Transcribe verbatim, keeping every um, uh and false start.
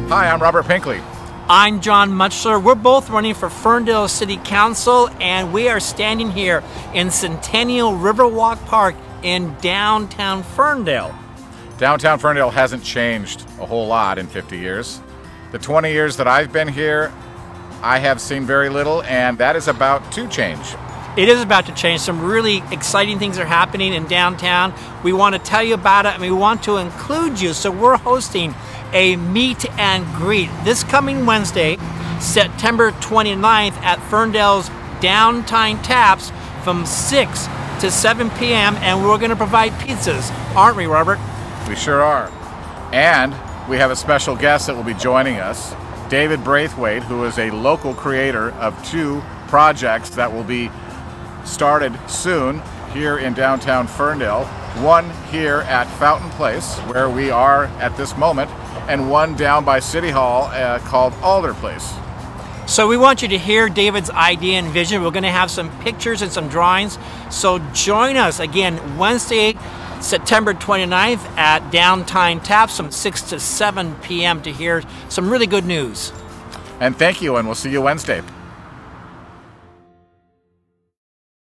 Hi, I'm Robert Pinkley. I'm John Mutchler. We're both running for Ferndale City Council, and we are standing here in Centennial Riverwalk Park in downtown Ferndale. Downtown Ferndale hasn't changed a whole lot in fifty years. The twenty years that I've been here, I have seen very little, and that is about to change. It is about to change. Some really exciting things are happening in downtown. We want to tell you about it, and we want to include you. So we're hosting a meet and greet this coming Wednesday, September twenty-ninth at Ferndale's Downtown Taps from six to seven p m and we're going to provide pizzas, aren't we, Robert? We sure are. And we have a special guest that will be joining us, David Braithwaite, who is a local creator of two projects that will be started soon here in downtown Ferndale. One here at Fountain Place, where we are at this moment, and one down by City Hall uh, called Alder Place. So we want you to hear David's idea and vision. We're going to have some pictures and some drawings. So join us again Wednesday, September twenty-ninth at Downtown Taps from six to seven p m to hear some really good news. And thank you, and we'll see you Wednesday.